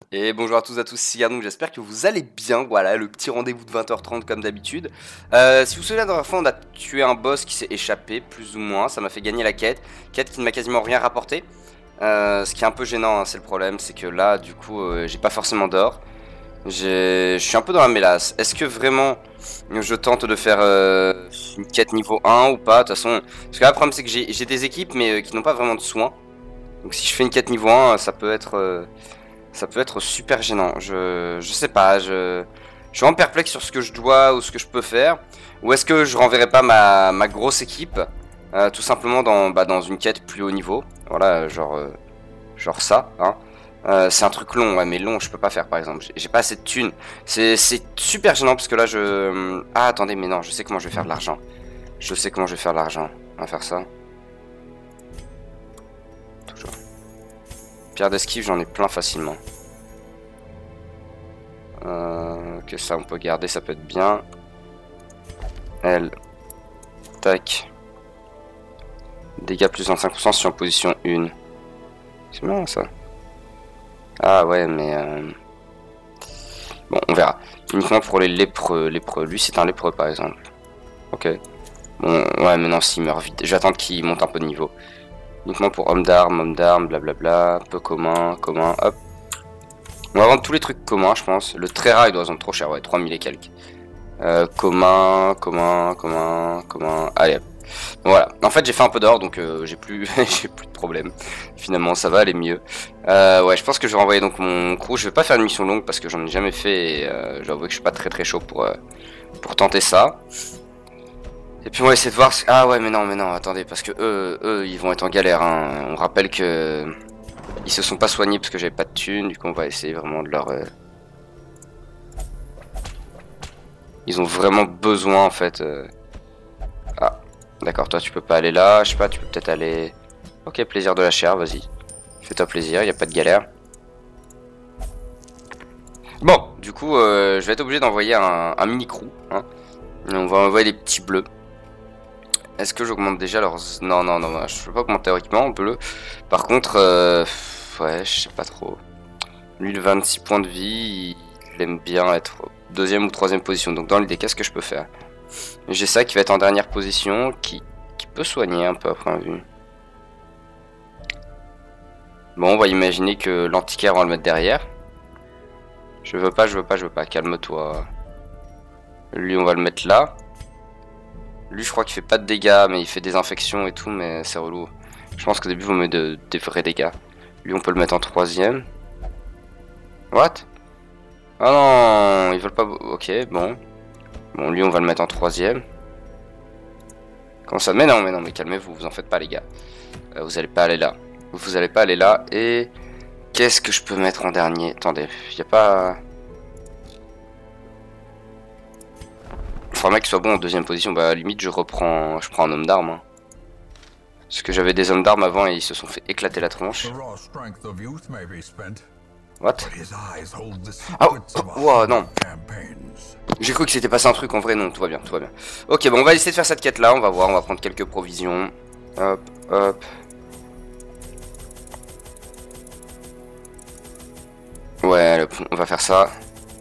Et bonjour à tous c'est Gardon, j'espère que vous allez bien. Voilà, le petit rendez-vous de 20h30 comme d'habitude. Si vous vous souvenez, la dernière fois, on a tué un boss qui s'est échappé, plus ou moins. Ça m'a fait gagner la quête. Quête qui ne m'a quasiment rien rapporté. Ce qui est un peu gênant, hein, c'est le problème. C'est que là, du coup, j'ai pas forcément d'or. Je suis un peu dans la mélasse. Est-ce que vraiment je tente de faire une quête niveau 1 ou pas? De toute façon, parce que là, le problème, c'est que j'ai des équipes, mais qui n'ont pas vraiment de soins. Donc si je fais une quête niveau 1, ça peut être super gênant. Je sais pas, je suis vraiment perplexe sur ce que je dois ou ce que je peux faire. Ou est-ce que je renverrai pas ma grosse équipe tout simplement dans une quête plus haut niveau. Voilà, genre ça, hein. C'est un truc long, ouais, mais long, je peux pas faire par exemple. J'ai pas assez de thunes. C'est super gênant parce que là je. Ah, attendez, mais non, je sais comment je vais faire de l'argent. Je sais comment je vais faire de l'argent. On va faire ça. Toujours. Pierre d'esquive, j'en ai plein facilement. Que ça, on peut garder, ça peut être bien. L. Tac. Dégâts plus 25% si en position 1. C'est marrant ça. Ah ouais, mais... Bon, on verra. Uniquement pour les lépreux. Lui, c'est un lépreux, par exemple. Ok. Bon, ouais, mais non, s'il meurt vite. J'attends qu'il monte un peu de niveau. Uniquement pour homme d'armes, blablabla. Peu commun, hop. On va vendre tous les trucs communs, je pense. Le très rare, il doit se vendre trop cher, ouais, 3000 et quelques. Commun. Allez, hop. Voilà. En fait, j'ai fait un peu d'or, donc j'ai plus, j'ai plus de problème. Finalement, ça va aller mieux. Ouais, je pense que je vais renvoyer donc mon crew. Je vais pas faire une mission longue parce que j'en ai jamais fait. Et j'avoue que je suis pas très chaud pour tenter ça. Et puis on va essayer de voir. Ah ouais, mais non, attendez, parce que eux, ils vont être en galère. Hein. On rappelle que ils se sont pas soignés parce que j'avais pas de thunes. Du coup, on va essayer vraiment de leur. Ils ont vraiment besoin en fait. Ah, d'accord, toi tu peux pas aller là. Je sais pas, tu peux peut-être aller. Ok, plaisir de la chair, vas-y. Fais-toi plaisir, y a pas de galère. Bon, du coup, je vais être obligé d'envoyer un mini crew. Hein. On va envoyer des petits bleus. Est-ce que j'augmente déjà leurs... Non, je peux pas augmenter théoriquement en bleu. Par contre, ouais, je sais pas trop. Lui, le 26 points de vie, il aime bien être deuxième ou troisième position. Donc dans l'idée, qu'est-ce que je peux faire? J'ai ça qui va être en dernière position, qui peut soigner un peu après un vue. Bon, on va imaginer que l'antiquaire, on va le mettre derrière. Je veux pas, calme-toi. Lui, on va le mettre là. Lui, je crois qu'il fait pas de dégâts, mais il fait des infections et tout, mais c'est relou. Je pense qu'au début, vous mettez des vrais dégâts. Lui, on peut le mettre en troisième. What? Ah non, ils veulent pas... Ok, bon. Bon, lui, on va le mettre en troisième. Comment ça? Mais non, mais calmez-vous, vous en faites pas, les gars. Vous allez pas aller là. Vous allez pas aller là. Et... Qu'est-ce que je peux mettre en dernier? Attendez, y a pas... Faudrait qu'il soit bon en deuxième position. Bah, à la limite, je prends un homme d'armes. Hein. Parce que j'avais des hommes d'armes avant et ils se sont fait éclater la tronche. What? Ah, oh, non. J'ai cru que c'était passé un truc, en vrai, non, tout va bien. Ok, bon, on va essayer de faire cette quête-là, on va voir, on va prendre quelques provisions. Hop. Ouais, on va faire ça.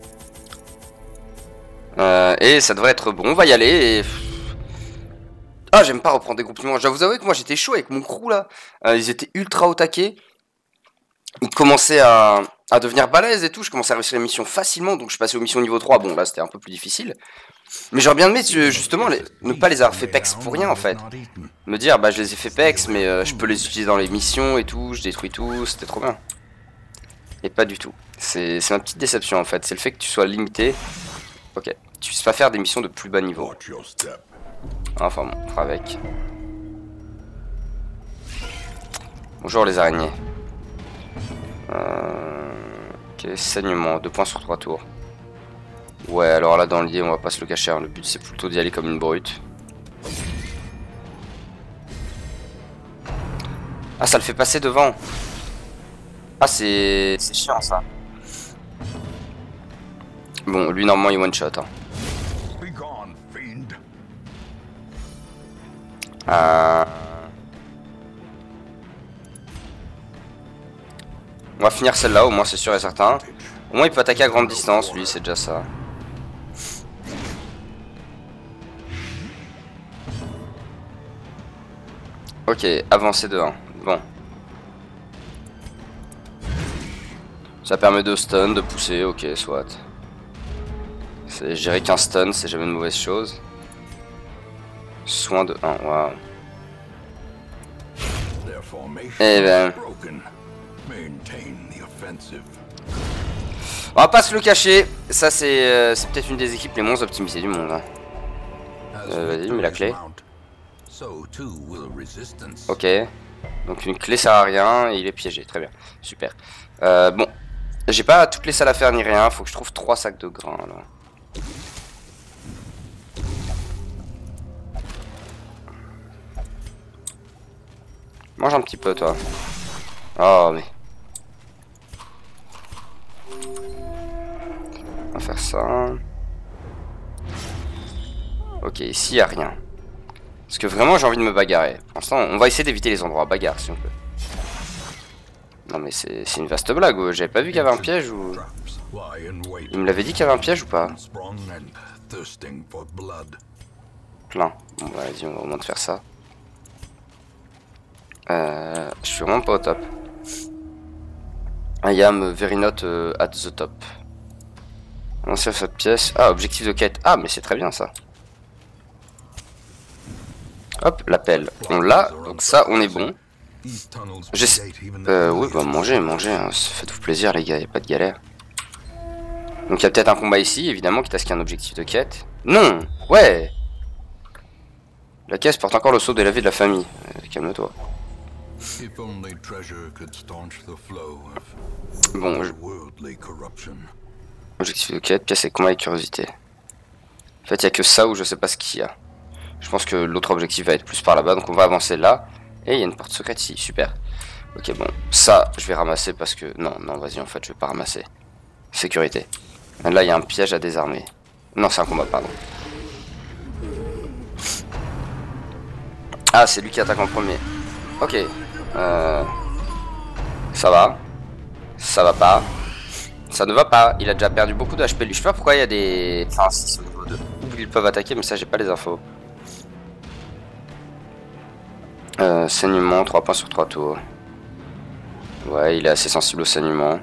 Et ça devrait être bon, on va y aller et... Ah, j'aime pas reprendre des compliments. Je dois vous avouer que moi j'étais chaud avec mon crew là. Ils étaient ultra au taquet. Ils commençaient à devenir balèzes et tout. Je commençais à réussir les missions facilement. Donc je passais aux missions niveau 3. Bon, là c'était un peu plus difficile. Mais j'aurais bien aimé justement ne pas les avoir fait pex pour rien en fait. Me dire, bah je les ai fait pex, mais je peux les utiliser dans les missions et tout. Je détruis tout. C'était trop bien. Et pas du tout. C'est ma petite déception en fait. C'est le fait que tu sois limité. Ok. Tu puisses pas faire des missions de plus bas niveau. Enfin bon, on fera avec. Bonjour les araignées. Ok, saignement, 2 points sur 3 tours. Ouais, alors là dans l'idée on va pas se le cacher, hein. Le but c'est plutôt d'y aller comme une brute. Ah, ça le fait passer devant. Ah, c'est chiant ça. Bon, lui normalement il one shot. Hein. On va finir celle-là, au moins c'est sûr et certain. Au moins il peut attaquer à grande distance, lui, c'est déjà ça. Ok, avancé de 1. Bon. Ça permet de stun, de pousser, ok, soit. Je dirais qu'un stun, c'est jamais une mauvaise chose. Soin de 1, waouh. Eh ben. On va pas se le cacher, ça c'est peut-être une des équipes les moins optimisées du monde. Hein. Vas-y, mets la clé. Ok, donc une clé sert à rien et il est piégé, très bien, super. Bon, j'ai pas toutes les salles à faire ni rien, faut que je trouve 3 sacs de grains là. Mange un petit peu toi. Oh mais... On va faire ça. Ok, ici y a rien. Parce que vraiment j'ai envie de me bagarrer. Pour l'instant, on va essayer d'éviter les endroits à bagarre si on peut. Non mais c'est une vaste blague, j'avais pas vu qu'il y avait un piège ou... Il me l'avait dit qu'il y avait un piège ou pas? Plein. Bon bah vas-y, on va au moins de faire ça. Je suis vraiment pas au top. I am very not at the top. On sait cette pièce. Ah, objectif de quête. Ah, mais c'est très bien ça. Hop, l'appel. On l'a, donc ça, on est bon. J'essaie. Oui, bah mangez, hein. Faites-vous plaisir, les gars, y a pas de galère. Donc il y a peut-être un combat ici, évidemment, qui tasque un objectif de quête. Non, ouais. La caisse porte encore le sceau de la vie de la famille. Calme-toi. Bon, objectif de quête, pièce et combat et curiosité. En fait, il n'y a que ça où je sais pas ce qu'il y a. Je pense que l'autre objectif va être plus par là-bas, donc on va avancer là. Et il y a une porte secrète ici, super. Ok, bon, ça, je vais ramasser parce que... Non, vas-y, en fait, je vais pas ramasser. Sécurité. Là, il y a un piège à désarmer. Non, c'est un combat, pardon. Ah, c'est lui qui attaque en premier. Ok. Ça va. Ça va pas. Ça ne va pas. Il a déjà perdu beaucoup de HP. Lui, je sais pas pourquoi il y a des... Enfin, si, c'est au niveau 2. Ils peuvent attaquer, mais ça, j'ai pas les infos. Saignement, 3 points sur 3 tours. Ouais, il est assez sensible au saignement.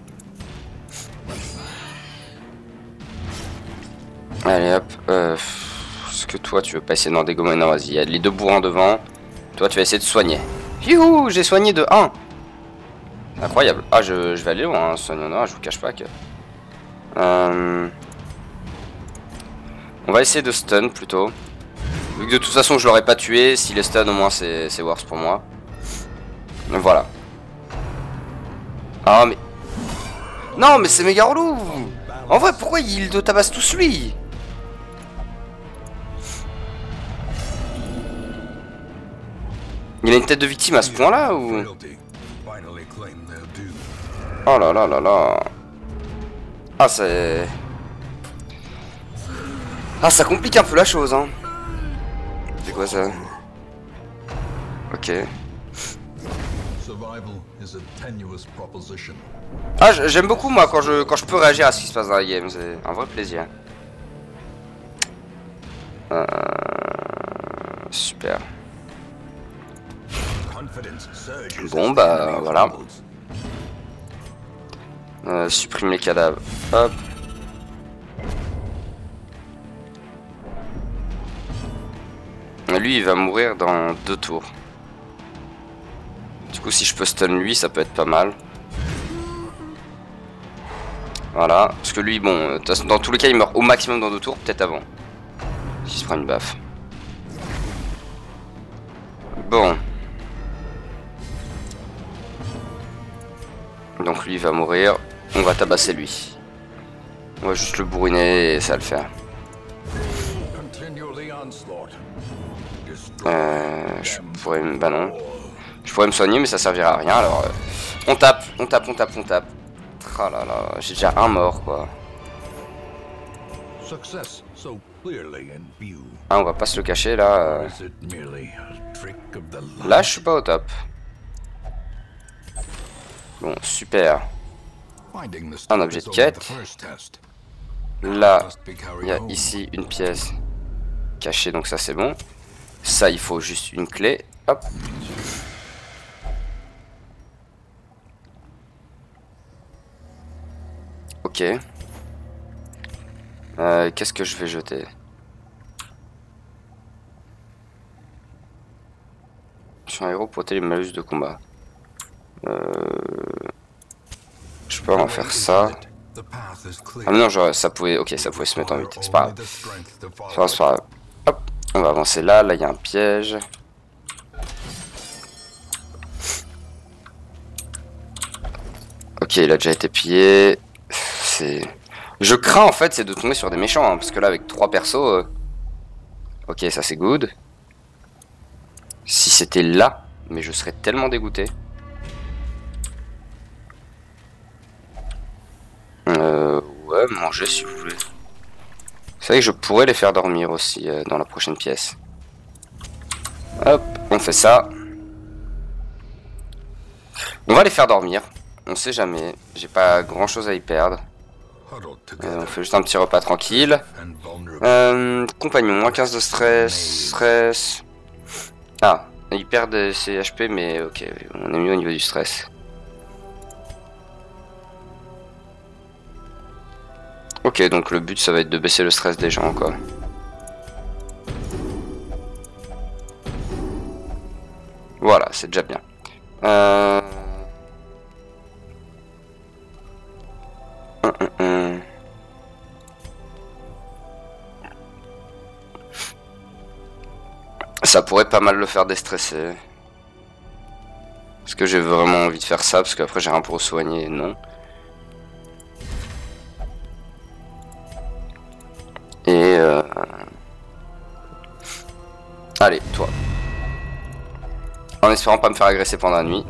Allez, hop. Est-ce que toi, tu veux pas essayer d'en dégommer? Non, vas-y, il y a les deux bourrins devant. Toi, tu vas essayer de soigner. Youhou, j'ai soigné de 1. Incroyable. Ah, je vais aller loin, hein, soignant. Non, je vous cache pas que... On va essayer de stun, plutôt. Vu que de toute façon, je l'aurais pas tué. Si les stun, au moins, c'est worse pour moi. Donc, voilà. Ah, mais... Non, mais c'est méga relou. En vrai, pourquoi il te tabasse tous lui? Il a une tête de victime à ce point-là ou... Oh là là là là. Ah, c'est... Ah, ça complique un peu la chose, hein. C'est quoi ça? Ok. Ah, j'aime beaucoup moi quand je peux réagir à ce qui se passe dans la game, c'est un vrai plaisir. Super. Bon bah voilà. Supprime les cadavres. Hop. Lui il va mourir dans 2 tours. Du coup si je peux stun lui ça peut être pas mal. Voilà. Parce que lui bon dans tous les cas il meurt au maximum dans 2 tours, peut-être avant. S'il se prend une baffe. Bon. Donc lui il va mourir. On va tabasser lui. On va juste le bourriner et ça va le faire. Je pourrais... Bah non. Je pourrais me soigner mais ça servira à rien alors... On tape. Ah là là, j'ai déjà un mort quoi. Ah on va pas se le cacher là. Là je suis pas au top. Bon, super. Un objet de quête. Là, il y a ici une pièce cachée, donc ça c'est bon. Ça, il faut juste une clé. Hop. Ok. Qu'est-ce que je vais jeter? Je suis un héros pour ôter les malus de combat. Je peux en faire ça. Ah mais non, genre, ça pouvait... Ok, ça pouvait se mettre en 8. C'est pas grave. C'est pas grave. Hop, on va avancer là. Là, il y a un piège. Ok, il a déjà été pillé. Je crains en fait, c'est de tomber sur des méchants. Hein, parce que là, avec 3 persos... Ok, ça c'est good. Si c'était là, mais je serais tellement dégoûté. Ouais, manger si vous voulez. C'est vrai que je pourrais les faire dormir aussi dans la prochaine pièce. Hop, on fait ça. On va les faire dormir. On sait jamais. J'ai pas grand chose à y perdre. On fait juste un petit repas tranquille. Compagnon, moins 15 de stress. Ah, ils perdent ses HP, mais ok, on est mieux au niveau du stress. Ok, donc le but ça va être de baisser le stress des gens, quoi. Voilà, c'est déjà bien. Ça pourrait pas mal le faire déstresser. Est-ce que j'ai vraiment envie de faire ça? Parce qu'après j'ai rien pour soigner, non. Et allez, toi. En espérant pas me faire agresser pendant la nuit.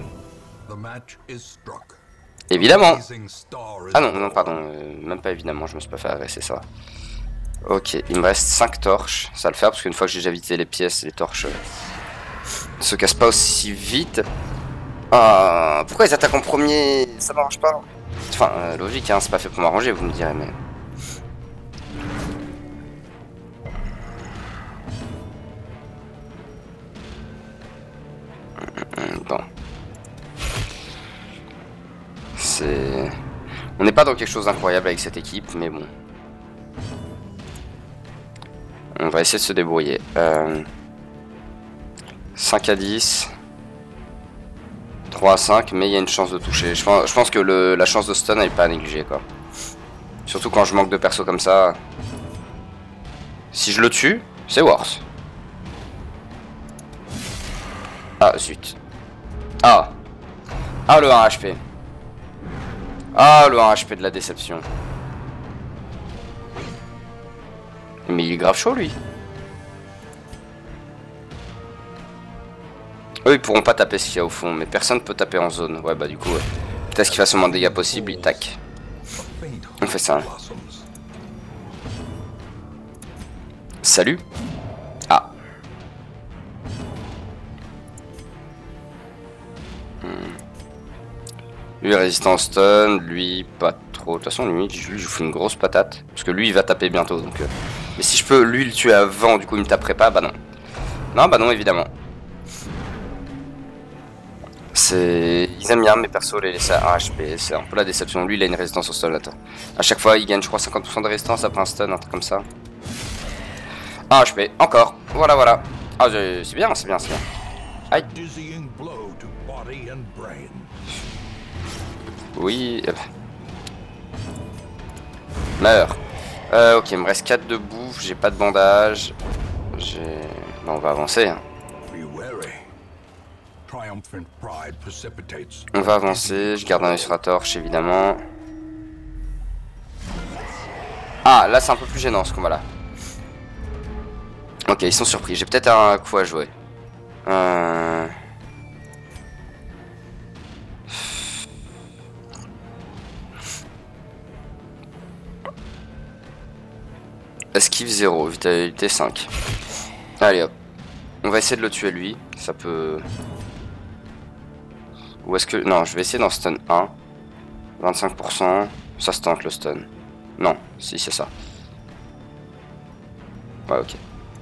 Évidemment. Ah non, non, pardon. Même pas évidemment, je me suis pas fait agresser, ça va. Ok, il me reste 5 torches. Ça va le faire parce qu'une fois que j'ai déjà vidé les pièces, les torches ne se cassent pas aussi vite. Ah, pourquoi ils attaquent en premier? Ça m'arrange pas. Enfin, logique, hein, c'est pas fait pour m'arranger, vous me direz, mais... Bon. C'est... On n'est pas dans quelque chose d'incroyable avec cette équipe, mais bon. On va essayer de se débrouiller. 5 à 10. 3 à 5, mais il y a une chance de toucher. Je pense que la chance de stun elle est pas à négliger, quoi. Surtout quand je manque de perso comme ça. Si je le tue, c'est worse. Ah, zut. Ah. Ah, le 1 HP. Ah, le 1 HP de la déception. Mais il est grave chaud, lui. Eux, ils pourront pas taper ce qu'il y a au fond, mais personne peut taper en zone. Ouais, bah du coup, peut-être qu'il fasse le moins de dégâts possible, il tac. On fait ça. Salut. Ah. Lui, résistant stun, lui, pas trop. De toute façon, lui, je lui fous une grosse patate. Parce que lui, il va taper bientôt, donc... Mais si je peux, lui, le tuer avant, du coup, il me taperait pas, bah non. Non, bah non, évidemment. Ils aiment bien mes persos les laisser à 1 HP, c'est un peu la déception. Lui il a une résistance au sol, attends. A chaque fois il gagne je crois 50% de résistance après un stun, un truc comme ça. 1 HP, encore, voilà voilà. Ah c'est bien, c'est bien, c'est bien. Aïe. Oui. Meurs. Ok, il me reste 4 de bouffe, j'ai pas de bandage. Bon, on va avancer. Hein. On va avancer, je garde un œil sur la torche évidemment. Ah, là c'est un peu plus gênant ce combat là. Ok, ils sont surpris, j'ai peut-être un coup à jouer. Esquive 0, vitalité 5. Allez hop. On va essayer de le tuer lui, ça peut... Ou est-ce que... Non, je vais essayer d'en stun 1. 25%. Ça se tente le stun. Non, si c'est ça. Ouais, ok.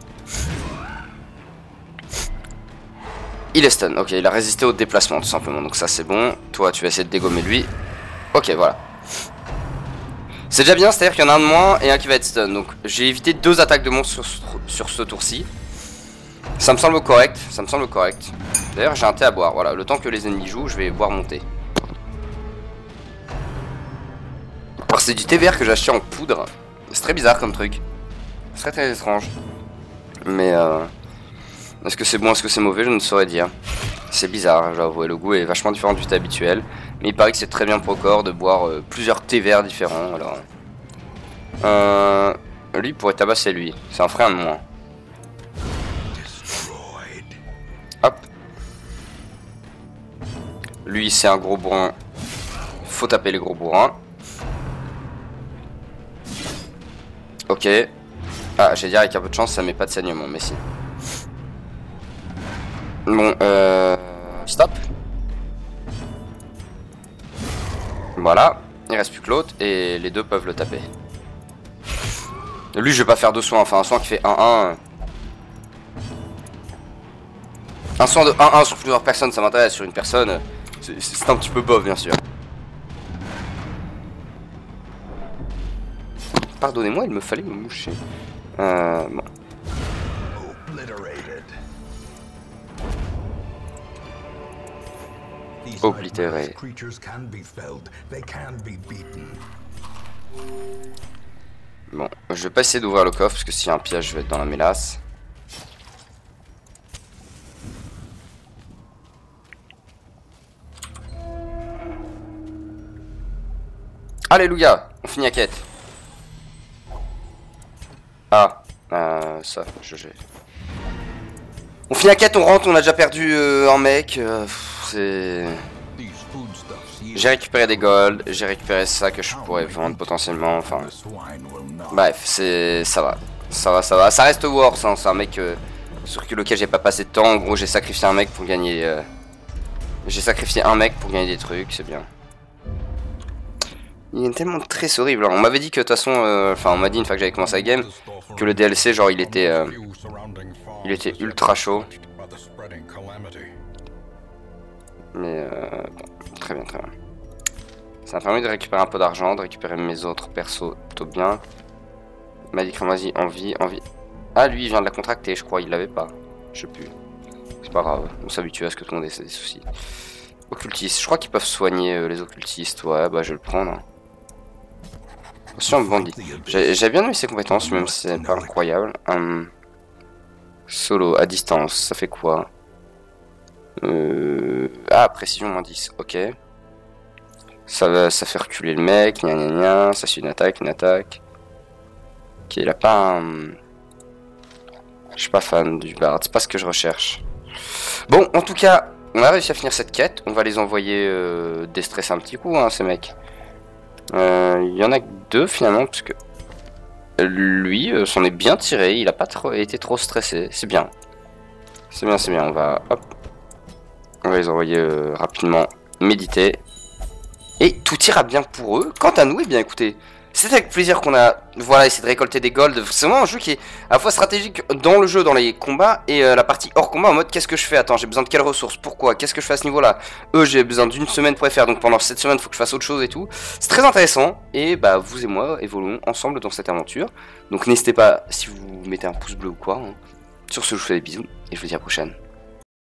Il est stun, ok, il a résisté au déplacement tout simplement, donc ça c'est bon. Toi tu vas essayer de dégommer lui. Ok, voilà. C'est déjà bien, c'est-à-dire qu'il y en a un de moins et un qui va être stun. Donc j'ai évité 2 attaques de monstres sur ce tour-ci. Ça me semble correct, ça me semble correct. D'ailleurs j'ai un thé à boire, voilà, le temps que les ennemis jouent, je vais boire mon thé. Alors c'est du thé vert que j'ai acheté en poudre. C'est très bizarre comme truc. C'est très étrange. Mais est-ce que c'est bon, est-ce que c'est mauvais, je ne saurais dire. C'est bizarre, j'avoue, le goût est vachement différent du thé habituel. Mais il paraît que c'est très bien pour le corps de boire plusieurs thés verts différents. Alors, lui pourrait tabasser lui, c'est un frère de moins. Hop. Lui c'est un gros bourrin. Faut taper les gros bourrins. Ok. Ah, j'allais dire avec un peu de chance ça met pas de saignement, mais si. Bon, stop. Voilà, il reste plus que l'autre et les deux peuvent le taper. Lui, je vais pas faire de soin, enfin un soin qui fait 1-1. Un soin de 1-1 sur plusieurs personnes, ça m'intéresse. Sur une personne, c'est un petit peu bof, bien sûr. Pardonnez-moi, il me fallait me moucher. Bon. Oblitéré. Bon, je vais pas essayer d'ouvrir le coffre parce que s'il y a un piège, je vais être dans la mélasse. Alléluia, on finit la quête. Ah, ça, on finit la quête, on rentre, on a déjà perdu un mec. C'est... J'ai récupéré des golds, j'ai récupéré ça que je pourrais vendre potentiellement, enfin... Bref, ça va. Ça reste worse, hein. C'est un mec sur lequel j'ai pas passé de temps. En gros, j'ai sacrifié un mec pour gagner... J'ai sacrifié un mec pour gagner des trucs, c'est bien. Il est tellement très horrible. Alors, on m'avait dit que de toute façon... Enfin, on m'a dit une fois que j'avais commencé la game, que le DLC, genre, il était ultra chaud. Mais bon, très bien, très bien. Ça m'a permis de récupérer un peu d'argent, de récupérer mes autres persos plutôt bien. Il m'a dit que vas-y, envie. Ah, lui, il vient de la contracter, je crois, il l'avait pas. Je sais plus. C'est pas grave, on s'habitue à ce que tout le monde ait des soucis. Occultistes, je crois qu'ils peuvent soigner les occultistes. Ouais, bah je vais le prendre. Hein. Attention, bandit. J'ai bien aimé ses compétences, même si c'est pas incroyable. Solo, à distance, ça fait quoi? Ah, précision moins 10, ok. Ça fait reculer le mec, gna gna gna, ça c'est une attaque. Ok, il a pas un... Je suis pas fan du bard, c'est pas ce que je recherche. Bon, en tout cas, on a réussi à finir cette quête. On va les envoyer déstresser un petit coup, hein, ces mecs. Il y en a que 2 finalement, parce que... Lui, s'en est bien tiré, il a pas été trop stressé, c'est bien. C'est bien, on va... Hop. On va les envoyer rapidement méditer. Et tout ira bien pour eux. Quant à nous, eh bien écoutez, c'est avec plaisir qu'on a essayé de récolter des golds. C'est vraiment un jeu qui est à la fois stratégique dans le jeu, dans les combats, et la partie hors combat en mode qu'est-ce que je fais? Attends, j'ai besoin de quelles ressources? Pourquoi? Qu'est-ce que je fais à ce niveau-là? J'ai besoin d'une semaine pour les faire, donc pendant cette semaine, il faut que je fasse autre chose et tout. C'est très intéressant, et bah vous et moi évoluons ensemble dans cette aventure. Donc n'hésitez pas, si vous mettez un pouce bleu ou quoi. Hein. Sur ce, je vous fais des bisous, et je vous dis à la prochaine.